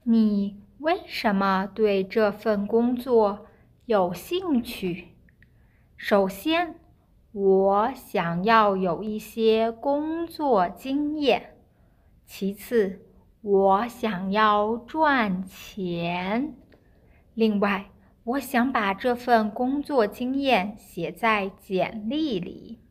你为什么对这份工作有兴趣？首先，我想要有一些工作经验。其次，我想要赚钱。另外，我想把这份工作经验写在简历里。